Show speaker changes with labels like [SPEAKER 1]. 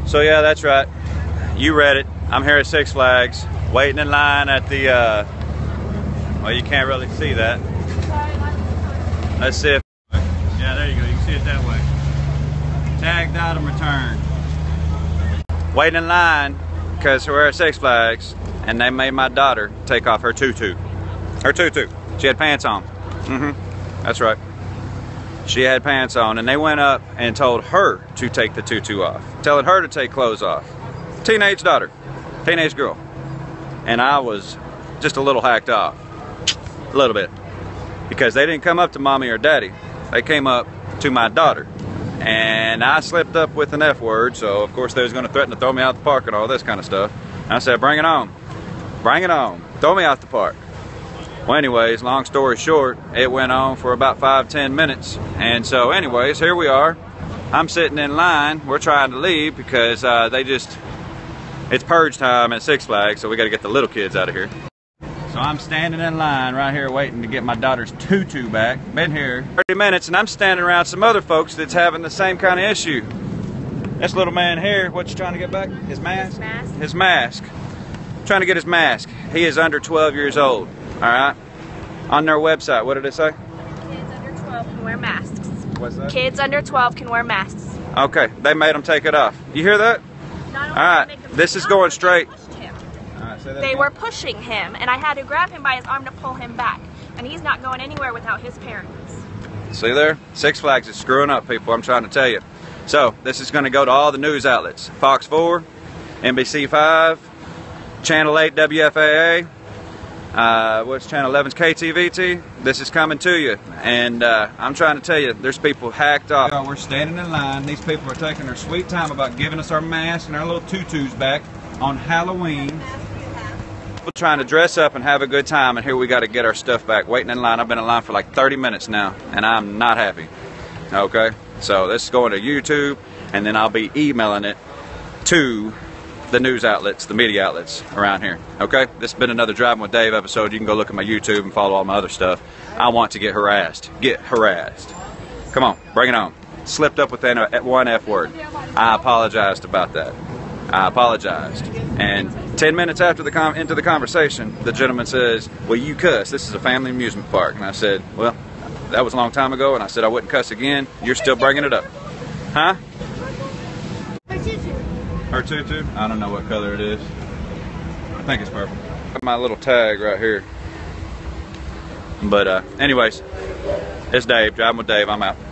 [SPEAKER 1] So yeah, that's right. You read it. I'm here at Six Flags, waiting in line at the, well, you can't really see that. Let's see if, yeah, there you go. You can see it that way. Tagged item returned. Waiting in line because we're at Six Flags and they made my daughter take off her tutu. Her tutu. She had pants on. That's right. She had pants on, and they went up and told her to take the tutu off, telling her to take clothes off. Teenage daughter, teenage girl. And I was just a little hacked off, a little bit, because they didn't come up to mommy or daddy. They came up to my daughter, and I slipped up with an F word, so of course they was going to threaten to throw me out the park and all this kind of stuff. And I said, bring it on, throw me out the park. Well, anyways, long story short, it went on for about 5-10 minutes. And so anyways, here we are. I'm sitting in line. We're trying to leave because it's purge time at Six Flags, so we got to get the little kids out of here. So I'm standing in line right here waiting to get my daughter's tutu back. Been here 30 minutes and I'm standing around some other folks that's having the same kind of issue. This little man here, what you trying to get back? His mask? His mask. Trying to get his mask. He is under 12 years old. Alright, on their website, what did it say?
[SPEAKER 2] Kids under 12 can wear masks.
[SPEAKER 1] What's that?
[SPEAKER 2] Kids under 12 can wear masks.
[SPEAKER 1] Okay, they made them take it off. You hear that? Alright, this is going straight.
[SPEAKER 2] They were pushing him, and I had to grab him by his arm to pull him back. And he's not going anywhere without his parents. See
[SPEAKER 1] there? Six Flags is screwing up, people, I'm trying to tell you. So, this is going to go to all the news outlets. Fox 4, NBC 5, Channel 8 WFAA, what's Channel 11's KTVT. This is coming to you, and I'm trying to tell you, there's people hacked off. We're standing in line. These people are taking their sweet time about giving us our masks and our little tutus back on Halloween. We're trying to dress up and have a good time, and here we got to get our stuff back. Waiting in line. I've been in line for like 30 minutes now, and I'm not happy. Okay, so this is going to YouTube, and then I'll be emailing it to the news outlets, the media outlets around here. Okay, this has been another Driving with Dave episode. You can go look at my YouTube and follow all my other stuff. I want to get harassed. Get harassed. Come on, bring it on. Slipped up with that one F word. I apologized about that. I apologized. And 10 minutes after into the conversation, the gentleman says, well, you cuss. This is a family amusement park. And I said, well, that was a long time ago, and I said I wouldn't cuss again. You're still bringing it up. Huh? Her tutu? I don't know what color it is. I think it's purple. My little tag right here. But anyways, it's Dave, Driving with Dave. I'm out.